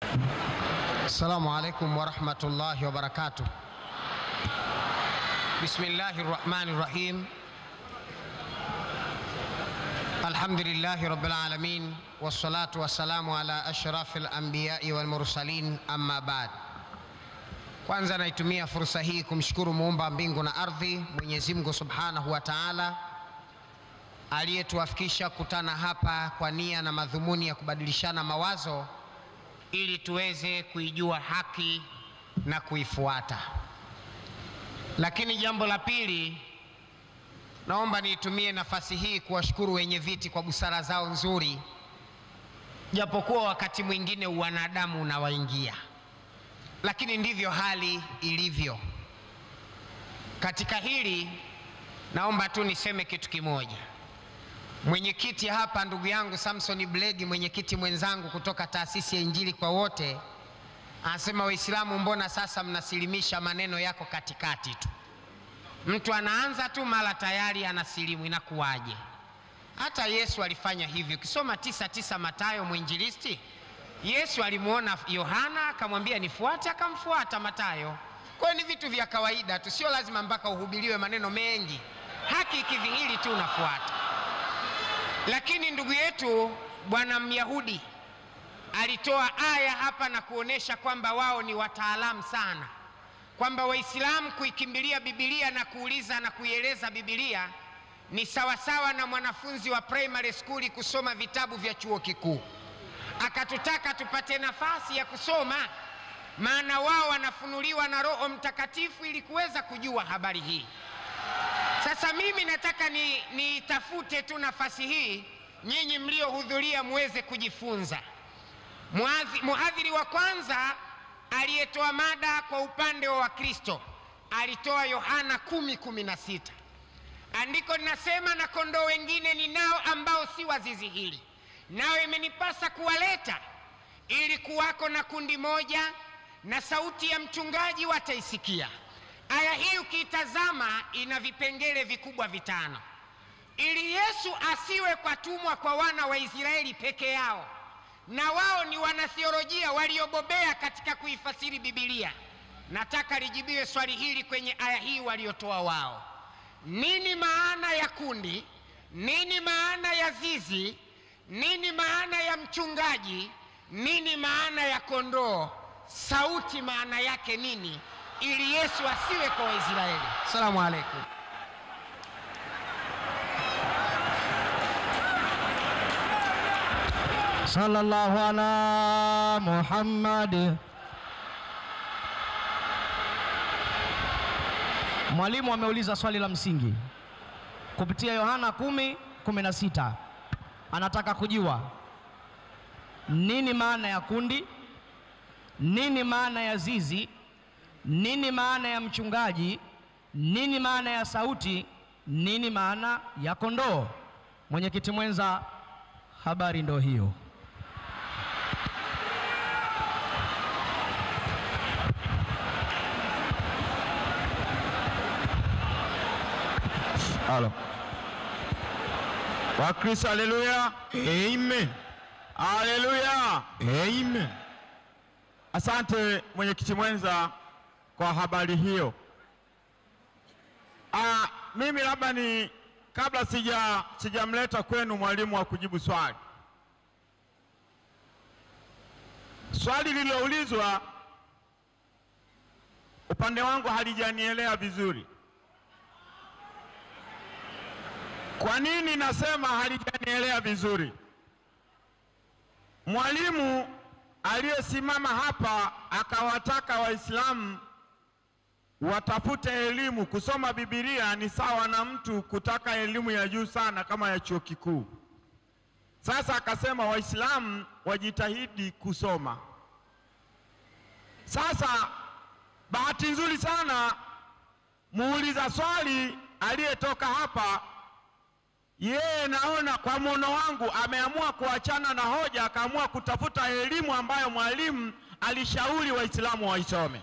Assalamu alaikum warahmatullahi wabarakatuh. Bismillahir rahmanir rahim. Alhamdulillahi rabbil alamin, wassalatu wassalamu ala ashrafil anbiya'i wal mursalin, amma ba'd. Kwanza naitumia fursa hii kumshukuru muumba mbingu na ardhi, Mwenyezi Mungu Subhanahu wa Ta'ala, aliyetuafikisha kutana hapa kwa nia na madhumuni ya kubadilishana mawazo ili tuweze kuijua haki na kuifuata. Lakini jambo la pili, naomba niitumie nafasi hii kuwashukuru wenye viti kwa busara zao nzuri, japokuwa wakati mwingine wanadamu unawaingia, lakini ndivyo hali ilivyo. Katika hili naomba tu niseme kitu kimoja. Mwenyekiti hapa ndugu yangu Samson Blegi, mwenyekiti mwenzangu kutoka taasisi ya Injili kwa Wote, anasema Waislamu mbona sasa mnasilimisha, maneno yako katikati tu. Mtu anaanza tu mara tayari anasilimu, inakuwaje? Hata Yesu alifanya hivyo. Ukisoma 9:9 Mathayo mwinjilisti, Yesu alimuona Yohana akamwambia nifuate, akamfuata Mathayo. Kwa hiyo ni vitu vya kawaida tu, sio lazima mpaka uhubiriwe maneno mengi. Haki ikidhihiri tu unafuata. Lakini ndugu yetu bwana Myahudi alitoa aya hapa na kuonesha kwamba wao ni wataalamu sana, kwamba Waislamu kuikimbilia Biblia na kuuliza na kuieleza Biblia ni sawasawa na mwanafunzi wa primary school kusoma vitabu vya chuo kikuu. Akatutaka tupate nafasi ya kusoma, maana wao wanafunuliwa na Roho Mtakatifu ili kuweza kujua habari hii. Sasa mimi nataka nitafute tu nafasi hii, nyinyi mliohudhuria muweze kujifunza. Muhadhiri wa kwanza aliyetoa mada kwa upande wa Wakristo alitoa Yohana 10:16. Andiko linasema, na kondoo wengine ninao ambao si wa zizi hili, nao imenipasa kuwaleta, ili kuwako na kundi moja, na sauti ya mchungaji wataisikia. Aya hii ukiitazama ina vipengele vikubwa vitano. Ili Yesu asiwe kwa tumwa kwa wana wa Israeli peke yao, na wao ni wanatheolojia waliobobea katika kuifasiri Biblia, nataka lijibiwe swali hili kwenye aya hii waliotoa wao. Nini maana ya kundi? Nini maana ya zizi? Nini maana ya mchungaji? Nini maana ya kondoo? Sauti maana yake nini, ili Yesu asiwe kwa Waisraeli? Asalamu alaykum. Sallallahu ala Muhammad. Mwalimu ameuliza swali la msingi kupitia Yohana 10:16. Anataka kujua nini maana ya kundi, nini maana ya zizi, nini maana ya mchungaji, nini maana ya sauti, nini maana ya kondoo. Mwenyekiti mwenza, habari ndo hiyo. Halo. Wakristo, haleluya. Amen. Haleluya. Amen. Asante mwenyekiti mwenza kwa habari hiyo. Mimi labda kabla sijamleta kwenu mwalimu wa kujibu swali. Swali lililoulizwa upande wangu halijanielewa vizuri. Kwa nini nasema halijanielewa vizuri? Mwalimu aliyesimama hapa akawataka Waislamu watafute elimu, kusoma Biblia ni sawa na mtu kutaka elimu ya juu sana kama ya chuo kikuu. Sasa akasema Waislamu wajitahidi kusoma. Sasa bahati nzuri sana muuliza swali aliyetoka hapa, yeye naona kwa mono wangu ameamua kuachana na hoja, akaamua kutafuta elimu ambayo mwalimu alishauri Waislamu waisome.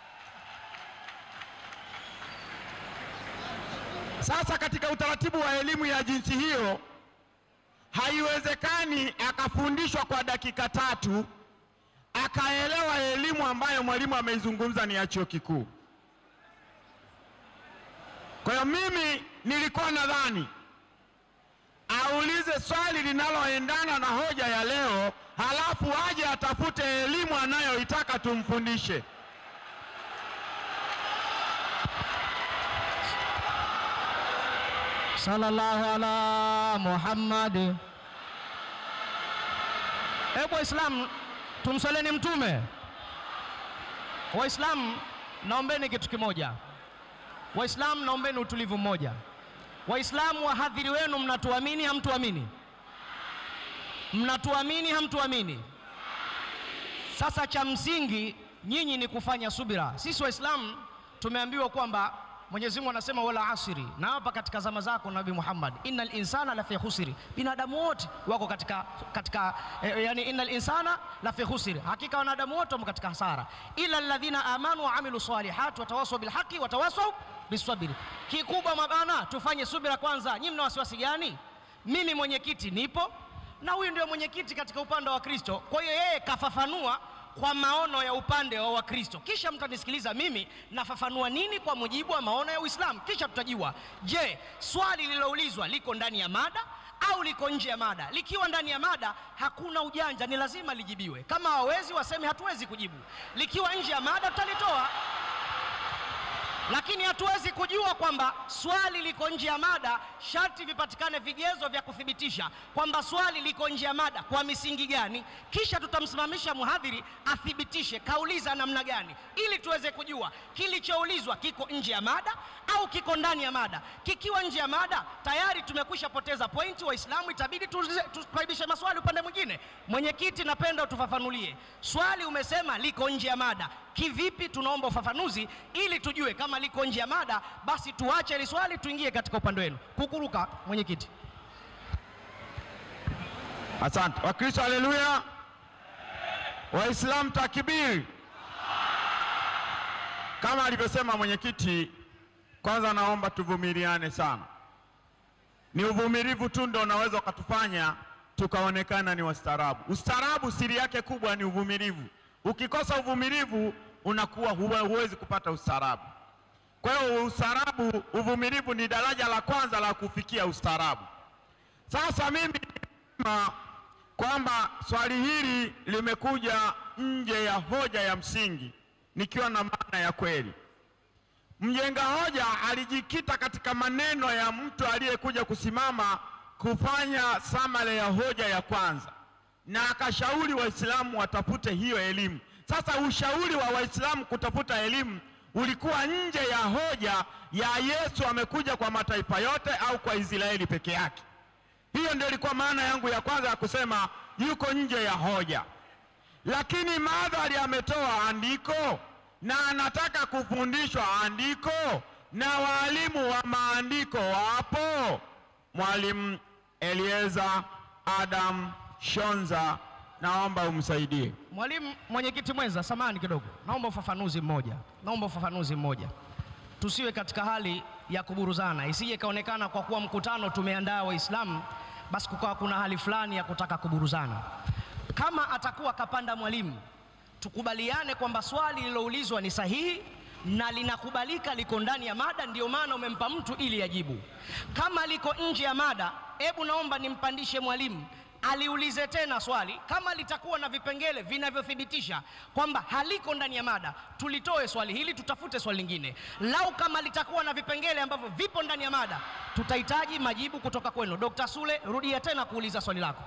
Sasa katika utaratibu wa elimu ya jinsi hiyo, haiwezekani akafundishwa kwa dakika 3 akaelewa elimu ambayo mwalimu ameizungumza ni ya chuo kikuu. Kwa hiyo mimi nilikuwa nadhani aulize swali linaloendana na hoja ya leo, halafu aje atafute elimu anayoitaka tumfundishe. Sallallahu ala Muhammad. Waislamu tumsaleni Mtume. Waislamu naombeni kitu kimoja. Waislamu naombeni utulivu mmoja. Waislamu wahadhiri wenu, mnatuamini hamtuamini? Mnatuamini hamtuamini? Sasa cha msingi nyinyi ni kufanya subira. Sisi Waislamu tumeambiwa kwamba Mwenyezi Mungu anasema wala asiri, na hapa katika zama zako Nabii Muhammad, innal insana la fi khusri, binadamu wote wako katika yani innal insana la fi khusri, hakika wanadamu wote wako katika hasara, ila alladhina amanu wa amilu salihat wa tawasaw bil haqqi wa tawasaw bis sabr. Kikubwa mabana tufanye subira kwanza. Nyinyi mna wasiwasi gani? Mimi mwenyekiti nipo na huyu ndio mwenyekiti katika upande wa Kristo, kwa hiyo yeye kafafanua kwa maono ya upande wa Wakristo, kisha mtanisikiliza mimi nafafanua nini kwa mujibu wa maono ya Uislamu, kisha tutajua, je, swali lililoulizwa liko ndani ya mada au liko nje ya mada. Likiwa ndani ya mada hakuna ujanja, ni lazima lijibiwe. Kama hawezi waseme hatuwezi kujibu. Likiwa nje ya mada tutalitoa. Lakini hatuwezi kujua kwamba swali liko nje ya mada, sharti vipatikane vigezo vya kuthibitisha kwamba swali liko nje ya mada. Kwa misingi gani? Kisha tutamsimamisha mhadhiri athibitishe kauliza namna gani, ili tuweze kujua kilichoulizwa kiko nje ya mada au kiko ndani ya mada. Kikiwa nje ya mada tayari tumekwisha poteza pointi. Waislamu itabidi tukaribishe maswali upande mwingine. Mwenyekiti, napenda utufafanulie swali, umesema liko nje ya mada, kivipi? Tunaomba ufafanuzi ili tujue kama liko nje ya mada, basi tuache ile swali tuingie katika upande wenu. Kukuruka mwenyekiti. Asante. Wakristo haleluya. Waislamu takbir. Kama alivyosema mwenyekiti, kwanza naomba tuvumiliane sana. Ni uvumilivu tu ndio unaweza ukatufanya tukaonekana ni wastaarabu. Ustaarabu siri yake kubwa ni uvumilivu. Ukikosa uvumilivu unakuwa huwezi kupata ustaarabu. Kwa hiyo ustaarabu, uvumilivu ni daraja la kwanza la kufikia ustaarabu. Sasa mimi kwamba swali hili limekuja nje ya hoja ya msingi, nikiwa na maana ya kweli. Mjenga hoja alijikita katika maneno ya mtu aliyekuja kusimama kufanya samale ya hoja ya kwanza, na akashauri Waislamu watafute hiyo elimu. Sasa ushauri wa Waislamu kutafuta elimu ulikuwa nje ya hoja ya Yesu amekuja kwa mataifa yote au kwa Israeli peke yake. Hiyo ndio ilikuwa maana yangu ya kwanza ya kusema yuko nje ya hoja. Lakini madhari ametoa andiko na anataka kufundishwa andiko, na walimu wa maandiko wapo. Mwalimu Elieza Adam Shonza, naomba umsaidie. Mwalimu mwenyekiti mwenza, samahani kidogo, naomba ufafanuzi mmoja. Tusiwe katika hali ya kuburuzana, isije kaonekana kwa kuwa mkutano tumeandaa Waislamu basi kukawa kuna hali fulani ya kutaka kuburuzana. Kama atakuwa kapanda mwalimu, tukubaliane kwamba swali liloulizwa ni sahihi na linakubalika, liko ndani ya mada, ndio maana umempa mtu ili ajibu. Kama liko nje ya mada, hebu naomba nimpandishe mwalimu aliulize tena swali. Kama litakuwa na vipengele vinavyothibitisha kwamba haliko ndani ya mada, tulitoe swali hili, tutafute swali lingine. Lau kama litakuwa na vipengele ambavyo vipo ndani ya mada, tutahitaji majibu kutoka kwenu. Dr. Sule, rudia tena kuuliza swali lako.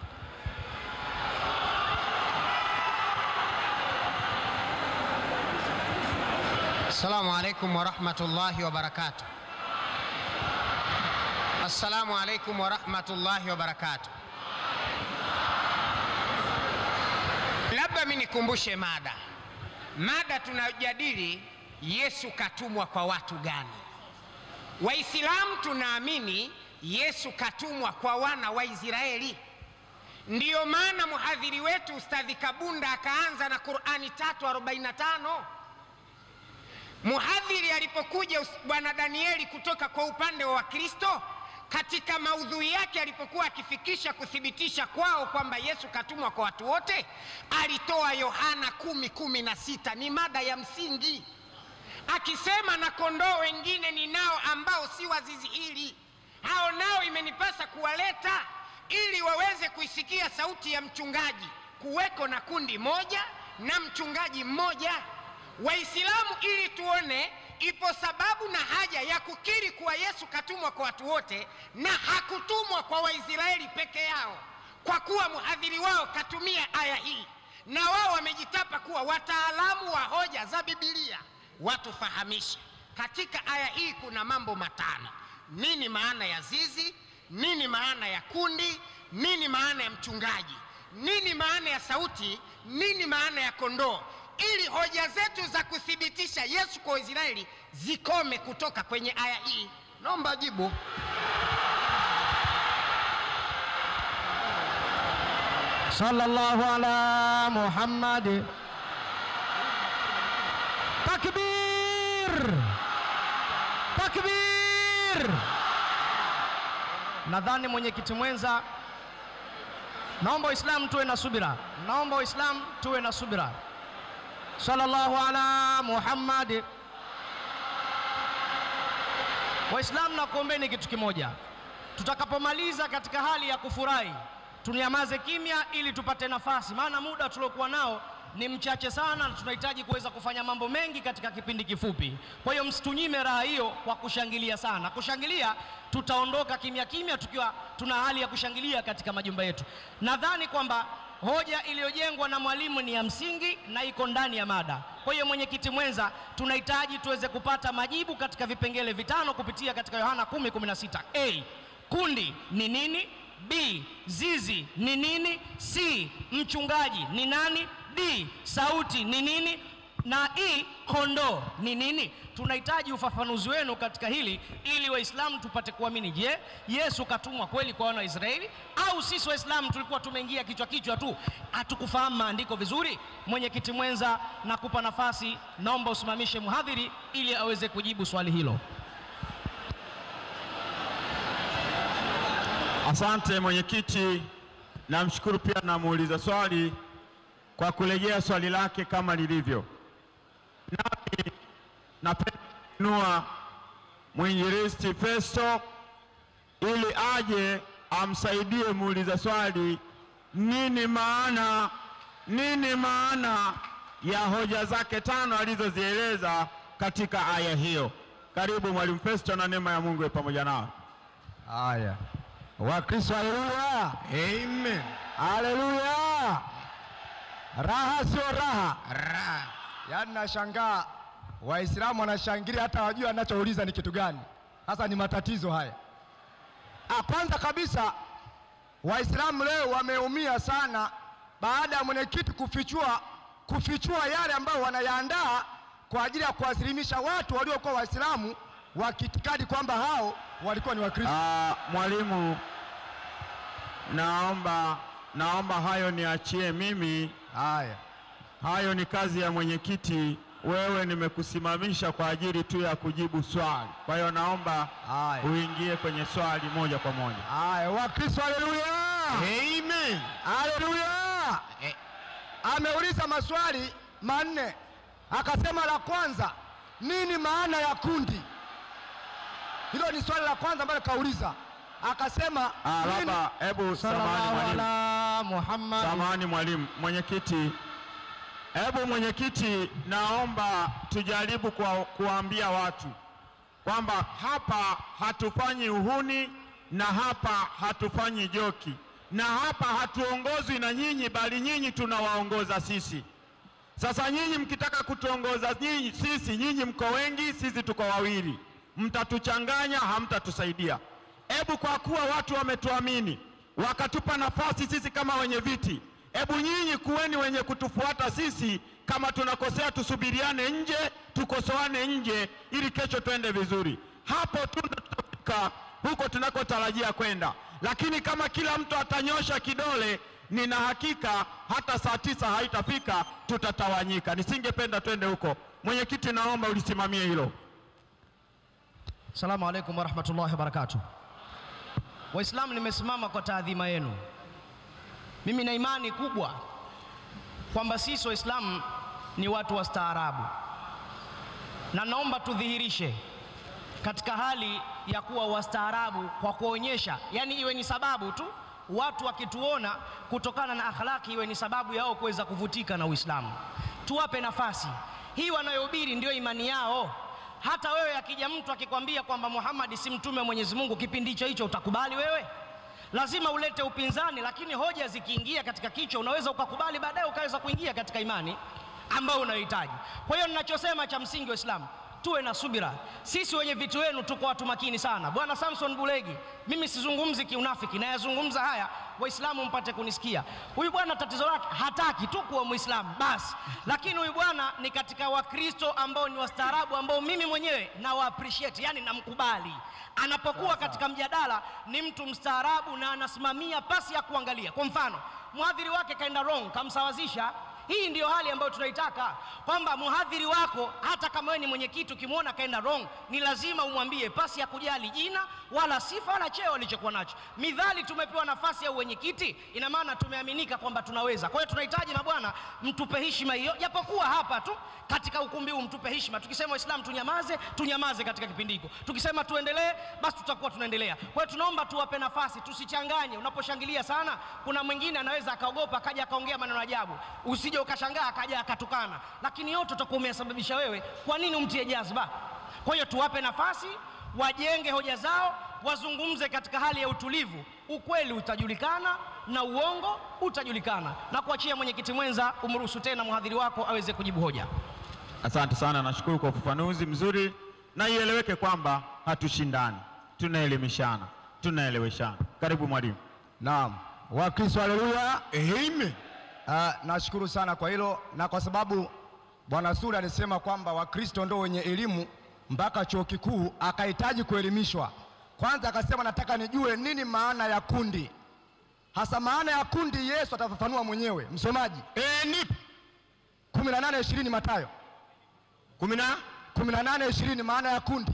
Assalamu alaikum wa rahmatullahi wa barakatuh. Assalamu alaikum wa rahmatullahi wa barakatuh. Labda mimi nikumbushe mada. Mada tunajadili, Yesu katumwa kwa watu gani? Waislamu tunaamini Yesu katumwa kwa wana wa Israeli. Ndiyo maana muhadhiri wetu Ustadhi Kabunda akaanza na Qur'ani 3:45. Muhadhiri alipokuja bwana Danieli kutoka kwa upande wa Wakristo, katika maudhui yake alipokuwa akifikisha kuthibitisha kwao kwamba Yesu katumwa kwa watu wote, alitoa Yohana 10:16. Ni mada ya msingi, akisema na kondoo wengine ninao ambao si wa zizi hili, hao nao imenipasa kuwaleta ili waweze kuisikia sauti ya mchungaji. Kuweko na kundi moja na mchungaji mmoja. Waislamu, ili tuone ipo sababu na haja ya kukiri kuwa Yesu katumwa kwa watu wote na hakutumwa kwa Waisraeli peke yao, kwa kuwa mhadhiri wao katumia aya hii na wao wamejitapa kuwa wataalamu wa hoja za Biblia. Watufahamishe katika aya hii kuna mambo matano: nini maana ya zizi, nini maana ya kundi, nini maana ya mchungaji, nini maana ya sauti, nini maana ya kondoo, ili hoja zetu za kuthibitisha Yesu kwa Israeli zikome kutoka kwenye aya hii. Naomba jibu. Sallallahu ala Muhammad. Takbir! Takbir! Nadhani mwenyekiti mwenza, naomba Waislamu tuwe na subira. Naomba Waislamu tuwe na subira. Sallallahu ala Muhammad. Waislamu, nakuombeni kitu kimoja. Tutakapomaliza katika hali ya kufurahi, tunyamaze kimya ili tupate nafasi, maana muda tuliokuwa nao ni mchache sana na tunahitaji kuweza kufanya mambo mengi katika kipindi kifupi. Kwa hiyo msitunyime raha hiyo kwa kushangilia sana. Kushangilia, tutaondoka kimya kimya tukiwa tuna hali ya kushangilia katika majumba yetu. Nadhani kwamba hoja iliyojengwa na mwalimu ni ya msingi na iko ndani ya mada. Kwa hiyo mwenyekiti mwenza, tunahitaji tuweze kupata majibu katika vipengele vitano kupitia katika Yohana 10:16. A, kundi ni nini? B, zizi ni nini? C, mchungaji ni nani? D, sauti ni nini? Na E, kondoo ni nini? Tunahitaji ufafanuzi wenu katika hili ili Waislamu tupate kuamini. Je, Yesu katumwa kweli kwa wana wa Israeli, au sisi Waislamu tulikuwa tumeingia kichwa tu, hatukufahamu maandiko vizuri? Mwenyekiti mwenza, nakupa nafasi, naomba usimamishe mhadhiri ili aweze kujibu swali hilo. Asante mwenyekiti, namshukuru pia na muuliza swali kwa kurejea swali lake kama lilivyo. Nami napenda kununua mwinjilisti Festo ili aje amsaidie muuliza swali nini maana ya hoja zake tano alizozieleza katika aya hiyo. Karibu mwalimu Festo, na neema ya Mungu iwe pamoja nao. Haya. Wakristo, haleluya. Amen. Haleluya. Raha sio raha. Raha. Yaani nashangaa Waislamu wanashangilia hata wajua anachouliza ni kitu gani. Sasa ni matatizo haya. Kwanza kabisa, Waislamu leo wameumia sana baada ya mwenyekiti kufichua yale ambayo wanayaandaa kwa ajili ya kuwasilimisha watu waliokuwa Waislamu wakitikadi kwamba hao walikuwa ni Wakristo. Mwalimu, naomba hayo niachie mimi. Hayo ni kazi ya mwenyekiti. Wewe nimekusimamisha kwa ajili tu ya kujibu swali. Kwa hiyo naomba uingie kwenye swali moja kwa moja. Wakristo, haleluya. Amen. Haleluya. Ameuliza maswali manne. Akasema la kwanza, nini maana ya kundi? Hilo ni swali la kwanza ambalo kauliza. Akasema labda hebu samahani mwalimu. Mwenyekiti, naomba tujaribu kuambia watu kwamba hapa hatufanyi uhuni na hapa hatufanyi joki na hapa hatuongozwi na nyinyi, bali nyinyi tunawaongoza sisi. Sasa nyinyi mkitaka kutuongoza sisi, nyinyi mko wengi, sisi tuko wawili, mtatuchanganya, hamtatusaidia. Hebu kwa kuwa watu wametuamini wakatupa nafasi sisi kama wenye viti, hebu nyinyi kuweni wenye kutufuata sisi. Kama tunakosea tusubiriane nje, tukosoane nje, ili kesho twende vizuri. Hapo tu tutafika huko tunakotarajia kwenda. Lakini kama kila mtu atanyosha kidole, nina hakika hata saa 9 haitafika, tutatawanyika. Nisingependa twende huko. Mwenyekiti, naomba ulisimamie hilo. Asalamu alaykum wa rahmatullahi wa barakatuh. Waislamu, nimesimama kwa taadhima yenu. Mimi na imani kubwa kwamba sisi Waislamu ni watu wastaarabu, na naomba tudhihirishe katika hali ya kuwa wastaarabu kwa kuonyesha, yani iwe ni sababu tu watu wakituona kutokana na akhlaki, iwe ni sababu yao kuweza kuvutika na Uislamu. Tuwape nafasi hii, wanayohubiri ndio imani yao. Hata wewe akija mtu akikwambia kwamba Muhammad si mtume wa Mwenyezi Mungu, kipindi hicho utakubali wewe? Lazima ulete upinzani, lakini hoja zikiingia katika kichwa unaweza ukakubali, baadaye ukaweza kuingia katika imani ambayo unayohitaji. Kwa hiyo ninachosema cha msingi, Waislamu tuwe na subira. Sisi wenye vitu wenu tuko watu makini sana. Bwana Samson Bulegi, mimi sizungumzi kiunafiki, na yazungumza haya Waislamu mpate kunisikia. Huyu bwana tatizo lake hataki tu kuwa Muislamu basi, lakini huyu bwana ni katika Wakristo ambao ni wastaarabu, ambao mimi mwenyewe na wa appreciate, yani namkubali. Anapokuwa katika mjadala ni mtu mstaarabu na anasimamia pasi ya kuangalia. Kwa mfano, mhadhiri wake kaenda wrong, kamsawazisha. Hii ndiyo hali ambayo tunaitaka, kwamba mhadhiri wako hata kama wewe ni mwenyekiti, ukimwona kaenda wrong, ni lazima umwambie pasi ya kujali jina wala sifa wala cheo alichokuwa nacho. Midhali tumepewa nafasi ya uwenyekiti, ina maana tumeaminika kwamba tunaweza. Kwa hiyo tunahitaji na bwana mtupe heshima hiyo, japokuwa hapa tu katika ukumbi huu mtupe heshima. Tukisema Waislamu tunyamaze, tunyamaze katika kipindi hiko. Tukisema tuendelee, basi tutakuwa tunaendelea. Kwa hiyo tunaomba tuwape nafasi, tusichanganye. Unaposhangilia sana, kuna mwingine anaweza akaogopa akaja akaongea maneno ajabu, usije ukashangaa akaja akatukana, lakini yote utakuwa umesababisha wewe. Kwa nini umtie jazba? Kwa hiyo tuwape nafasi, wajenge hoja zao, wazungumze katika hali ya utulivu. Ukweli utajulikana na uongo utajulikana. Na kuachia mwenyekiti mwenza, umruhusu tena mhadhiri wako aweze kujibu hoja. Asante sana, nashukuru kwa ufafanuzi mzuri, na ieleweke kwamba hatushindani, tunaelimishana, tunaeleweshana. Karibu mwalimu. Naam, Wakristo, haleluya, amen. Nashukuru sana kwa hilo, na kwa sababu Bwana Sura alisema kwamba Wakristo ndio wenye elimu mpaka chuo kikuu, akahitaji kuelimishwa. Kwanza akasema nataka nijue nini maana ya kundi. Hasa maana ya kundi Yesu atafafanua mwenyewe. Msomaji, Nipo 18:20 Mathayo 18:20 maana ya kundi.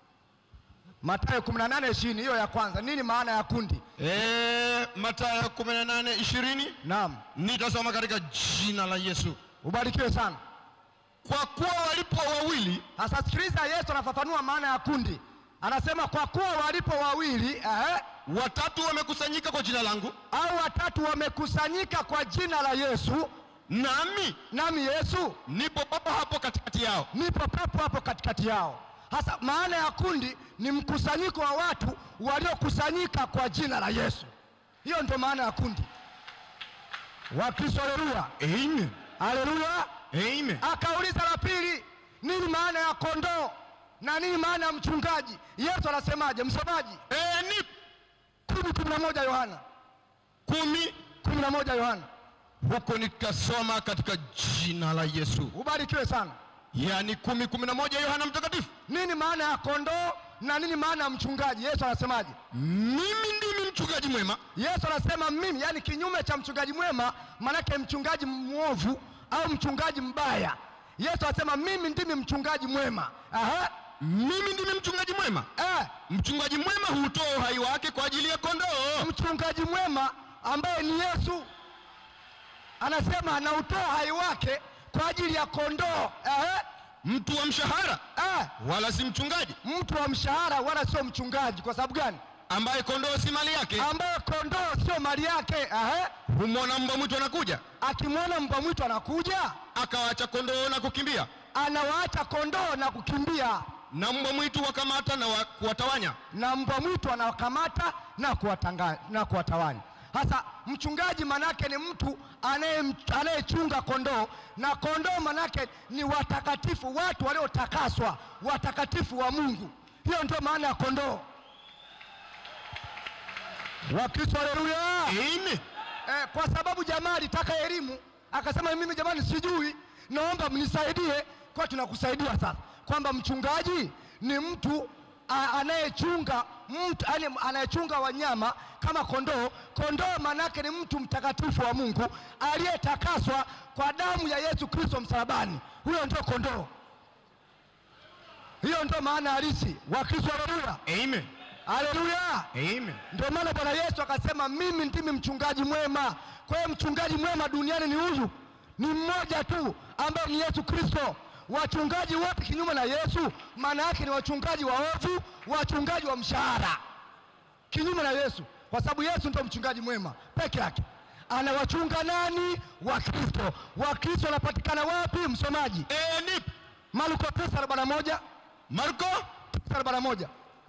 Mathayo 18:20, hiyo ya kwanza. Nini maana ya kundi? Mathayo 18:20. Naam. Nitasoma katika jina la Yesu. Ubarikiwe sana. Kwa kuwa walipo wawili. Sasa sikiliza, Yesu anafafanua maana ya kundi. Anasema kwa kuwa walipo wawili, watatu wamekusanyika kwa jina langu, au watatu wamekusanyika kwa jina la Yesu, nami Yesu nipo papo hapo katikati yao. Nipo papo hapo katikati yao. Hasa maana ya kundi ni mkusanyiko wa watu waliokusanyika kwa jina la Yesu. Hiyo ndio maana ya kundi. Wakristo, haleluya, amen. Haleluya, amen. Akauliza la pili, nini maana ya kondoo na nini maana ya mchungaji? Yesu anasemaje? Msomaji, Ni 10:11 Yohana 10:11 Yohana. Huko nikasoma katika jina la Yesu. Ubarikiwe sana. Yani 10:11 Yohana Mtakatifu. Nini maana ya kondoo na nini maana ya mchungaji? Yesu anasemaje? Mimi ndimi mchungaji mwema. Yesu anasema mimi, yani kinyume cha mchungaji mwema, manake mchungaji mwovu au mchungaji mbaya. Yesu anasema mimi ndimi mchungaji mwema. Mimi ndimi mchungaji mwema. Mchungaji mwema hutoa uhai wake kwa ajili ya kondoo. Mchungaji mwema ambaye ni Yesu anasema anautoa uhai wake kwa ajili ya kondoo. Mtu wa mshahara wala si mchungaji. Mtu wa mshahara wala sio mchungaji. Kwa sababu gani? Ambaye kondoo si mali yake. Ambaye kondoo sio mali yake. Humwona mbwa mwitu anakuja. Akimwona mbwa mwitu anakuja, akawaacha kondoo na kukimbia. Anawaacha kondoo na kukimbia. Na mbwa mwitu wakamata na kuwatawanya. Na mbwa mwitu anawakamata na kuwatawanya. Hasa mchungaji manake ni mtu anayechunga kondoo, na kondoo manake ni watakatifu, watu waliotakaswa, watakatifu wa Mungu. Hiyo ndio maana ya kondoo. Wakristo, haleluya, amen. Kwa sababu jamaa alitaka elimu, akasema mimi jamani sijui, naomba mnisaidie. Kwa tunakusaidia sasa, kwamba mchungaji ni mtu anayechunga anayechunga wanyama kama kondoo. Kondoo manake ni mtu mtakatifu wa Mungu aliyetakaswa kwa damu ya Yesu Kristo msalabani. Huyo ndio kondoo. Hiyo ndio maana halisi. Wakristo, haleluya, amen. Haleluya. Amen. Ndio maana Bwana Yesu akasema mimi ndimi mchungaji mwema. Kwa hiyo mchungaji mwema duniani ni huyu, ni mmoja tu ambaye ni Yesu Kristo. Wachungaji wote kinyume na Yesu maana yake ni wachungaji waovu, wachungaji wa mshahara, kinyume na Yesu, kwa sababu Yesu ndio mchungaji mwema peke yake. Anawachunga nani? Wakristo. Wakristo wanapatikana wapi msomaji? Ni Marko 9:41. Marko 9:41.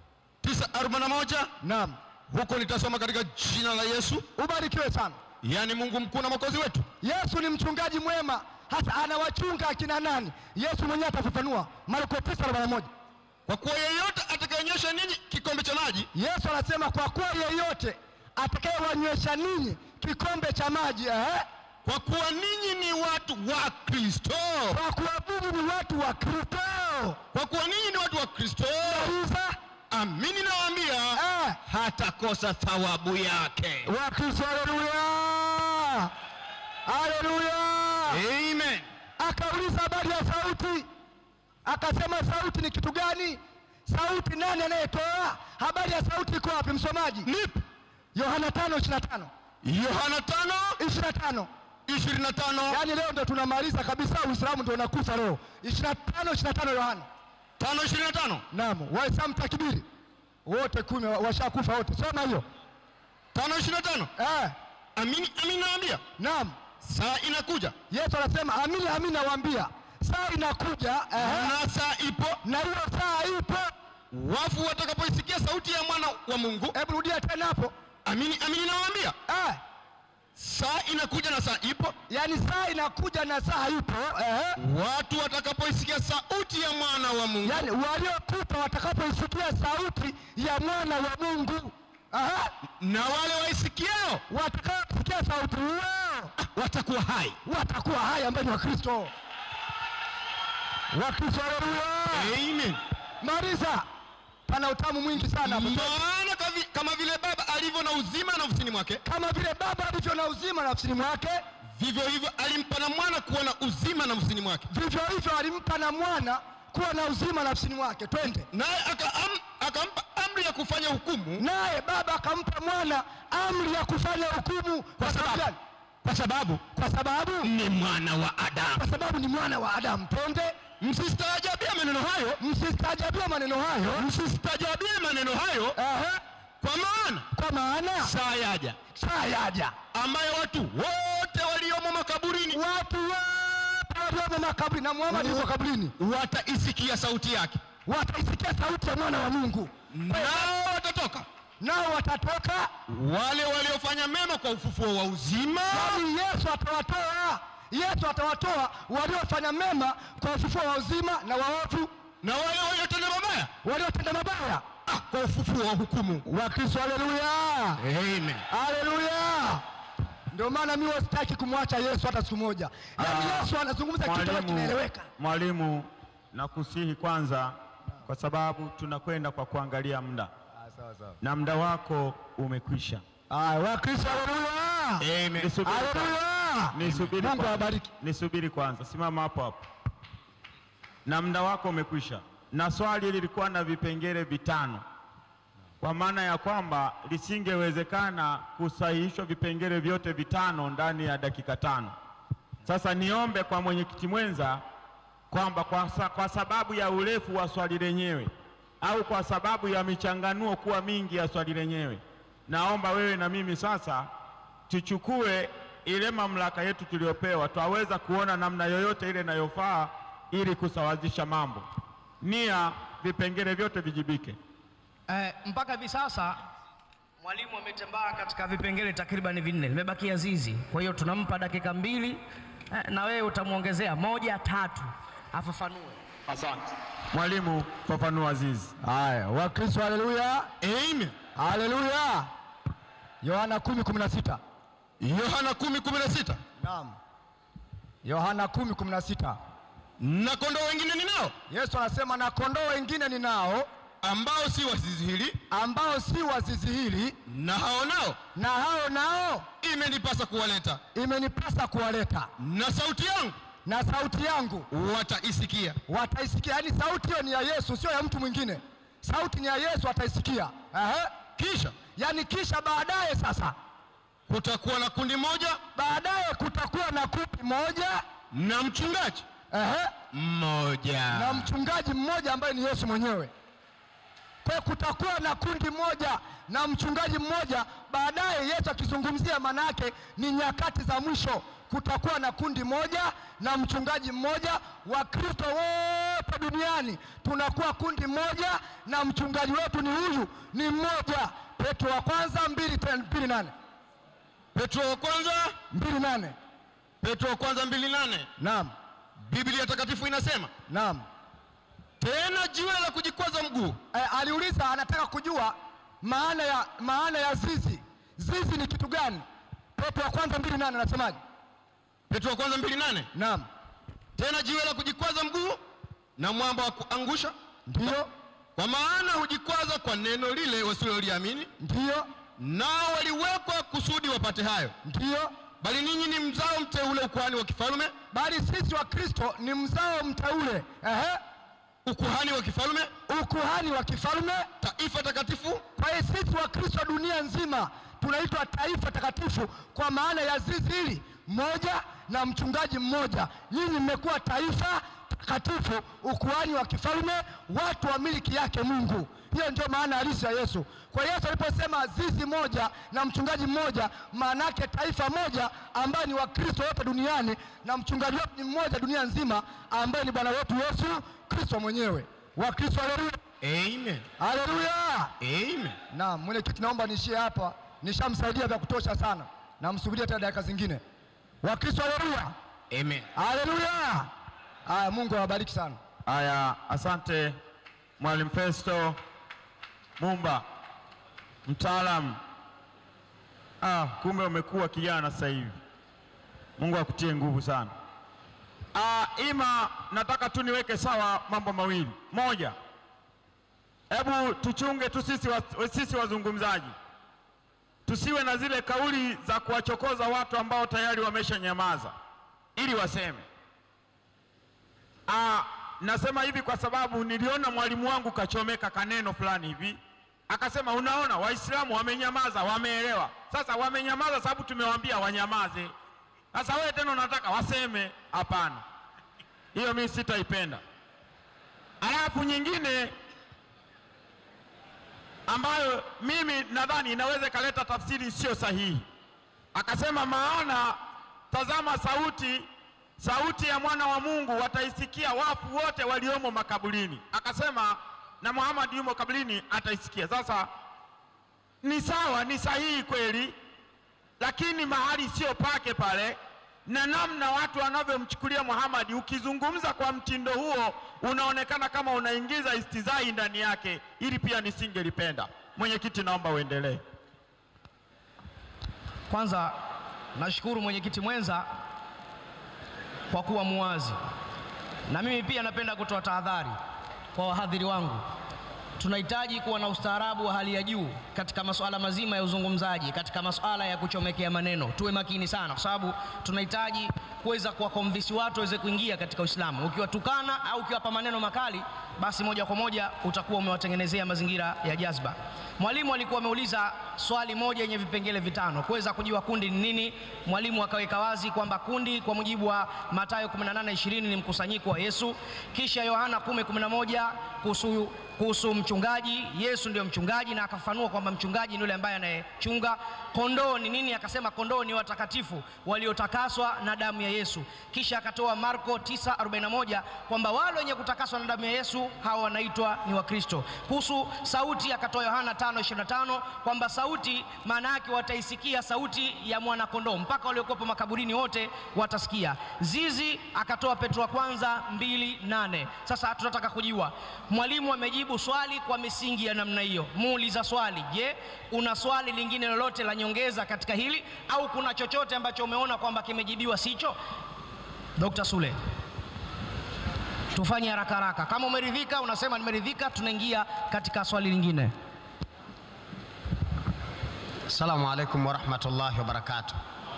9:41. Naam. Huko nitasoma katika jina la Yesu. Ubarikiwe sana. Yaani Mungu mkuu na Mwokozi wetu. Yesu ni mchungaji mwema. Hasa anawachunga akina nani? Yesu mwenyewe atafafanua. Marko 9:41. Kwa kuwa yeyote atakayenywesha ninyi kikombe cha maji, Yesu anasema kwa kuwa yeyote atakayewanywesha ninyi kikombe cha maji, kwa kuwa ninyi ni watu wa Kristo. Kwa kuwa ninyi ni watu wa Kristo. Kwa kuwa ninyi ni watu wa Kristo. Amini nawaambia, hatakosa thawabu yake. Wa Kristo. Haleluya. Haleluya. Amen. Akauliza habari ya sauti. Akasema sauti ni kitu gani? Sauti nani anayetoa? Habari ya sauti iko wapi msomaji? Nipi? Yohana 5:25. Yohana 5:25. 25. Yaani leo ndo tunamaliza kabisa, Uislamu ndo unakufa leo. 25:25 Yohana. 5:25. Naam, Waislamu takbiri. Wote 10 washakufa wote. Soma hiyo. 5:25. Amini nawaambia. Naam. Saa inakuja. Yesu anasema amini nawaambia. Saa inakuja, na saa ipo, na hiyo saa ipo, wafu watakapoisikia sauti ya mwana wa Mungu. Hebu rudia tena hapo. Amini nawaambia. Saa inakuja na saa ipo. Yaani saa inakuja na saa ipo, watu watakapoisikia sauti ya mwana wa Mungu. Yaani waliokufa watakapoisikia sauti ya mwana wa Mungu. Na wale waisikiao watakaposikia sauti hiyo watakuwa hai. Watakuwa hai ambao ni Wakristo. Wakristo. Amen. Mariza. Pana utamu mwingi sana hapo. Maana kama vile Baba alivyo na uzima nafsini mwake, kama vile Baba alivyo na uzima nafsini mwake, vivyo hivyo alimpa na mwana kuwa na uzima nafsini mwake. Vivyo hivyo alimpa na mwana kuwa na uzima nafsini mwake. Twende. Naye akampa amri ya kufanya hukumu. Naye Baba akampa mwana amri ya kufanya hukumu. Kwa sababu ni mwana wa Adamu. Kwa sababu ni mwana wa Adamu. Twende. Msistaajabie maneno hayo. Msistaajabie maneno hayo. Kwa maana saa yaja ambayo watu wote waliomo makaburini. Na Muhammad yuko kaburini. Wataisikia sauti yake. Wataisikia sauti ya mwana wa Mungu. Nao watatoka. Wale waliofanya mema kwa ufufuo wa uzima. Yaani Yesu atawatoa waliofanya mema kwa ufufuo wa uzima, na waovu na wale waliotenda mabaya kwa ufufuo wa hukumu. Wakristo. Haleluya. Amen. Haleluya. Ndio maana mimi sitaki kumwacha Yesu hata siku moja. Yaani Yesu anazungumza kitu kinaeleweka. Mwalimu, nakusihi kwanza, kwa sababu tunakwenda kwa kuangalia muda. Sawa. Na muda wako umekwisha. Wakristo. Haleluya. Amen. Nisubiri. Mungu awabariki. Nisubiri kwanza. Simama hapo. Na muda wako umekwisha. Na swali lilikuwa na vipengele 5. Kwa maana ya kwamba lisingewezekana kusahihishwa vipengele vyote 5 ndani ya dakika 5. Sasa niombe kwa mwenyekiti mwenza kwamba kwa sababu ya urefu wa swali lenyewe au kwa sababu ya michanganuo kuwa mingi ya swali lenyewe, naomba wewe na mimi sasa tuchukue ile mamlaka yetu tuliyopewa, twaweza kuona namna yoyote ile inayofaa ili kusawazisha mambo. Nia vipengele vyote vijibike. Mpaka hivi sasa mwalimu ametembea katika vipengele takriban 4. Limebakia zizi. Kwa hiyo tunampa dakika 2 na wewe utamuongezea 1 3 afafanue. Asante. Mwalimu, fafanua zizi. Haya, Wakristo. Haleluya. Amen. Haleluya. Yohana 10:16. Yohana 10:16. Naam. Yohana 10:16. Na kondoo wengine ninao. Yesu anasema na kondoo wengine ninao ambao si wa zizi hili, na hao nao imenipasa kuwaleta. Na sauti yangu wataisikia. Yaani sauti hiyo ni ya Yesu, sio ya mtu mwingine. Sauti ni ya Yesu, ataisikia. Kisha yani kisha baadaye sasa kutakuwa na kundi moja, baadaye kutakuwa na kundi moja na mchungaji mmoja, na mchungaji mmoja ambaye ni Yesu mwenyewe. Kwa kutakuwa na kundi moja na mchungaji mmoja. Baadaye Yesu akizungumzia, maana yake ni nyakati za mwisho, kutakuwa na kundi moja na mchungaji mmoja. Wakristo wote duniani tunakuwa kundi moja na mchungaji wetu ni huyu, ni mmoja. Petro wa kwanza 2:8. Petro wa kwanza 2:8. Petro wa kwanza 2:8. Naam. Biblia takatifu inasema, naam, tena jiwe la kujikwaza mguu. Aliuliza, anataka kujua maana ya zizi. Zizi ni kitu gani? Petro wa kwanza 2:8 anasemaje? Petro wa kwanza 2:8. Naam. Tena jiwe la kujikwaza mguu na mwamba wa kuangusha. Ndio. Kwa maana hujikwaza kwa neno lile wasiloliamini. Ndio. Nao waliwekwa kusudi wapate hayo. Ndio. Bali ninyi ni mzao mteule, ukuhani wa kifalme. Bali sisi wa Kristo ni mzao mteule. Ukuhani wa kifalme. Ukuhani wa kifalme. Taifa takatifu. Kwa hiyo sisi wa Kristo dunia nzima tunaitwa taifa takatifu kwa maana ya zizi hili moja na mchungaji mmoja. Nyinyi mmekuwa taifa takatifu, ukuhani wa kifalme, watu wa miliki yake Mungu. Hiyo ndio maana halisi ya Yesu. Kwa Yesu aliposema zizi moja na mchungaji mmoja, maana yake taifa moja ambaye ni Wakristo wote duniani na mchungaji wetu ni mmoja dunia nzima ambaye ni Bwana wetu Yesu Kristo mwenyewe. Wakristo, haleluya. Amen. Haleluya. Amen. Naam, mwenyekiti, naomba niishie hapa. Nishamsaidia vya kutosha sana. Namsubiria tena dakika zingine. Wakristo, haleluya. Amen. Haleluya. Aya, Mungu awabariki sana. Aya, asante Mwalimu Festo Mumba, mtaalamu. Kumbe umekuwa kijana sasa hivi. Mungu akutie nguvu sana. Ima nataka tu niweke sawa mambo mawili. Moja, hebu tuchunge tu sisi wazungumzaji, tusiwe na zile kauli za kuwachokoza watu ambao tayari wameshanyamaza ili waseme. Nasema hivi kwa sababu niliona mwalimu wangu kachomeka kaneno fulani hivi, akasema unaona Waislamu wamenyamaza, wameelewa. Sasa wamenyamaza sababu tumewaambia wanyamaze. Sasa wewe tena unataka waseme? Hapana, hiyo mimi sitaipenda. Alafu nyingine ambayo mimi nadhani inaweza kaleta tafsiri sio sahihi, akasema maana tazama sauti ya mwana wa Mungu wataisikia wafu wote waliomo makaburini. Akasema na Muhammad yumo kaburini ataisikia. Sasa ni sawa, ni sahihi kweli, lakini mahali sio pake pale, na namna watu wanavyomchukulia Muhammad, ukizungumza kwa mtindo huo unaonekana kama unaingiza istizai ndani yake. Ili pia nisingelipenda. Mwenyekiti, naomba uendelee. Kwanza nashukuru mwenyekiti mwenza kwa kuwa muwazi, na mimi pia napenda kutoa tahadhari kwa wahadhiri wangu. Tunahitaji kuwa na ustaarabu wa hali ya juu katika masuala mazima ya uzungumzaji, katika masuala ya kuchomekea maneno. Tuwe makini sana, kwa sababu tunahitaji kuweza kuwakonvinsi watu waweze kuingia katika Uislamu. Ukiwatukana au ukiwapa maneno makali, basi moja kwa moja utakuwa umewatengenezea mazingira ya jazba. Mwalimu alikuwa ameuliza swali moja yenye vipengele vitano, kuweza kujua kundi ni nini. Mwalimu akaweka wazi kwamba kundi kwa mujibu wa Mathayo 18:20 ni mkusanyiko wa Yesu. Kisha Yohana 10:11 kuhusu mchungaji, Yesu ndio mchungaji, na akafanua kwamba mchungaji ni yule ambaye anayechunga. Kondoo ni nini? Akasema kondoo ni watakatifu waliotakaswa na damu ya Yesu. Kisha akatoa Marko 9:41 kwamba wale wenye kutakaswa na damu ya Yesu hawa wanaitwa ni Wakristo. Kuhusu sauti akatoa Yohana 5:25 kwamba sauti maana yake wataisikia sauti ya mwana kondoo, mpaka waliokuwa makaburini wote watasikia. Zizi akatoa Petro wa kwanza 2:8. Sasa tunataka kujua, mwalimu amejibu swali kwa misingi ya namna hiyo. Muuliza swali, je, una swali lingine lolote la nyongeza katika hili, au kuna chochote ambacho umeona kwamba kimejibiwa sicho? Dr. Sule, tufanye haraka haraka. Kama umeridhika unasema nimeridhika, tunaingia katika swali lingine. Assalamu alaikum warahmatullahi wabarakatuh.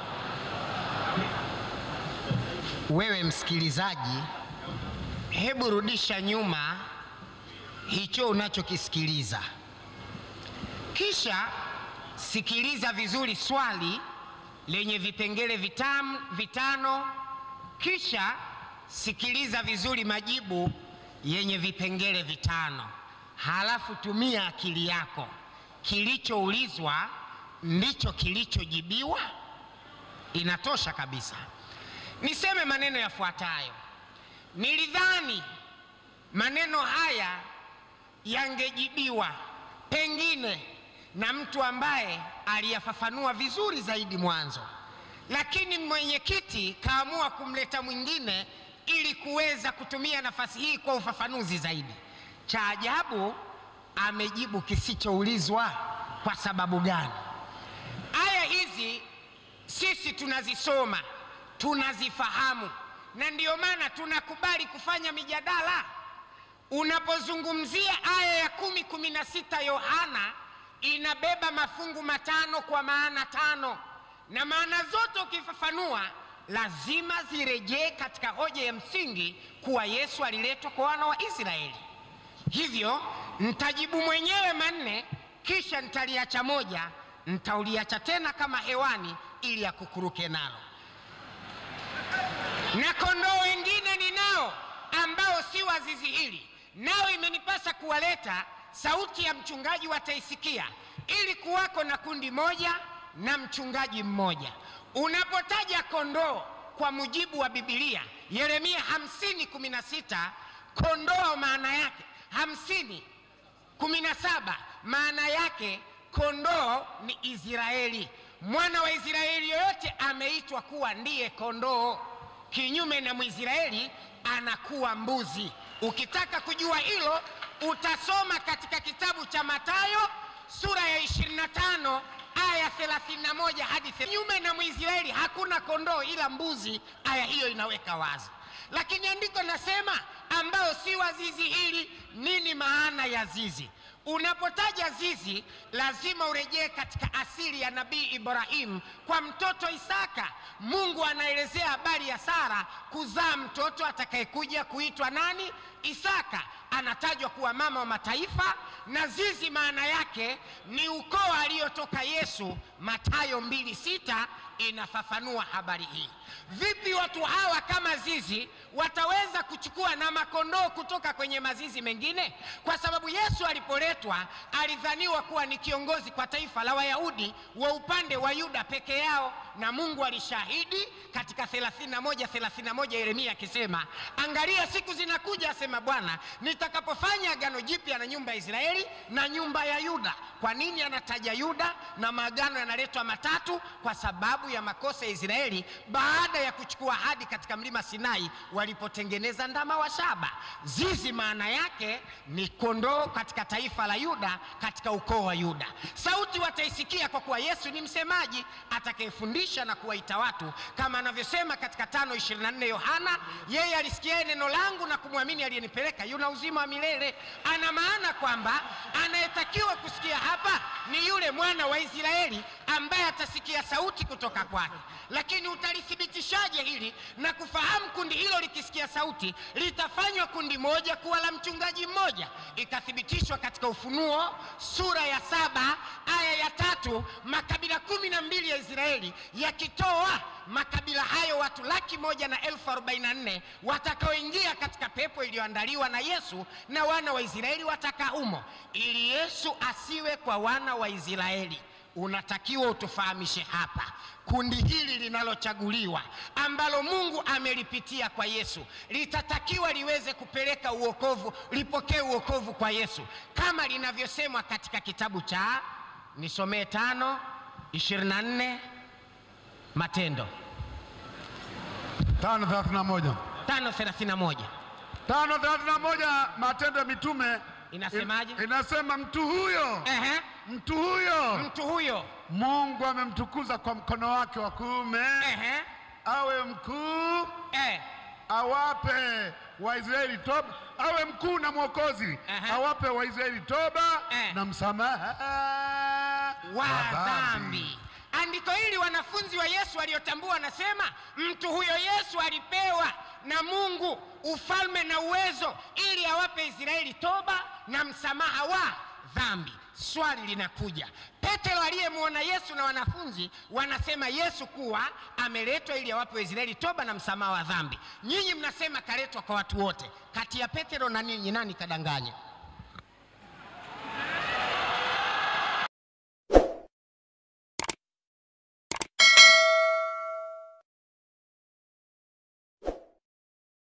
Wewe msikilizaji, hebu rudisha nyuma hicho unachokisikiliza. Kisha sikiliza vizuri swali lenye vipengele vitano. Kisha sikiliza vizuri majibu yenye vipengele vitano. Halafu tumia akili yako. Kilichoulizwa ndicho kilichojibiwa. Inatosha kabisa. Niseme maneno yafuatayo. Nilidhani maneno haya yangejibiwa pengine na mtu ambaye aliyafafanua vizuri zaidi mwanzo, lakini mwenyekiti kaamua kumleta mwingine ili kuweza kutumia nafasi hii kwa ufafanuzi zaidi. Cha ajabu, amejibu kisichoulizwa. Kwa sababu gani? Aya hizi sisi tunazisoma, tunazifahamu, na ndiyo maana tunakubali kufanya mijadala. Unapozungumzia aya ya 10:16 Yohana, inabeba mafungu matano kwa maana tano, na maana zote ukifafanua lazima zirejee katika hoja ya msingi kuwa Yesu aliletwa kwa wana wa Israeli. Hivyo nitajibu mwenyewe manne, kisha nitaliacha moja, nitauliacha tena kama hewani ili akukuruke nalo. Na kondoo wengine ninao ambao si wa zizi hili, nao imenipasa kuwaleta, sauti ya mchungaji wataisikia. Ili kuwako na kundi moja na mchungaji mmoja. Unapotaja kondoo kwa mujibu wa Biblia, Yeremia 50:16, kondoo maana yake 50:17, maana yake kondoo ni Israeli. Mwana wa Israeli yoyote ameitwa kuwa ndiye kondoo. Kinyume na Mwisraeli anakuwa mbuzi. Ukitaka kujua hilo, utasoma katika kitabu cha Mathayo sura ya 25 aya 31 hadi 30. Kinyume na Mwisraeli hakuna kondoo ila mbuzi. Aya hiyo inaweka wazi. Lakini andiko nasema ambao si wa zizi hili. Nini maana ya zizi? Unapotaja zizi lazima urejee katika asili ya Nabii Ibrahim kwa mtoto Isaka. Mungu anaelezea habari ya Sara kuzaa mtoto atakayekuja kuitwa nani? Isaka. Anatajwa kuwa mama wa mataifa, na zizi maana yake ni ukoo aliyotoka Yesu. Mathayo 2:6 inafafanua habari hii. Vipi watu hawa kama zizi wataweza kuchukua na makondoo kutoka kwenye mazizi mengine? Kwa sababu Yesu alipoletwa alidhaniwa kuwa ni kiongozi kwa taifa la Wayahudi wa upande wa Yuda peke yao, na Mungu alishahidi katika 31:31 Yeremia akisema, angalia siku zinakuja, asema Bwana, nitakapofanya agano jipya na nyumba ya Israeli na nyumba ya Yuda. Kwa nini anataja Yuda na maagano yanaletwa matatu? Kwa sababu ya makosa ya Israeli baada ya kuchukua ahadi katika mlima Sinai walipotengeneza ndama wa shaba. Zizi maana yake ni kondoo katika taifa la Yuda, katika ukoo wa Yuda. Sauti wataisikia kwa kuwa Yesu ni msemaji atakayefundisha na kuwaita watu, kama anavyosema katika 5:24 Yohana, yeye alisikia neno langu na kumwamini aliyenipeleka yuna uzima wa milele. Ana maana kwamba anayetakiwa kusikia hapa ni yule mwana wa Israeli ambaye atasikia sauti kutoka kwake. Lakini utalithibitishaje hili na kufahamu kundi hilo likisikia sauti litafanywa kundi moja kuwa la mchungaji mmoja? Ikathibitishwa katika Ufunuo sura ya 7 aya ya 3, makabila 12 ya Israeli yakitoa makabila hayo watu 1,144,000 watakaoingia katika pepo iliyoandaliwa na Yesu, na wana wa Israeli watakaa humo. Ili Yesu asiwe kwa wana wa Israeli, unatakiwa utufahamishe hapa kundi hili linalochaguliwa ambalo Mungu amelipitia kwa Yesu litatakiwa liweze kupeleka uokovu, lipokee uokovu kwa Yesu kama linavyosemwa katika kitabu cha, nisomee 5:24 Matendo 5:31 5:31 Matendo ya Mitume inasemaje? Inasema mtu huyo Mungu amemtukuza kwa mkono wake wa kuume awe mkuu, awape Waisraeli toba, awe mkuu na mwokozi, awape Waisraeli toba na msamaha wa dhambi. Andiko hili wanafunzi wa Yesu waliotambua nasema mtu huyo Yesu alipewa na Mungu ufalme na uwezo ili awape Israeli toba na msamaha wa dhambi. Swali linakuja, Petro aliyemwona Yesu na wanafunzi wanasema Yesu kuwa ameletwa ili awape Waisraeli toba na msamaha wa dhambi. Nyinyi mnasema kaletwa kwa watu wote. Kati ya Petro na ninyi nani kadanganya?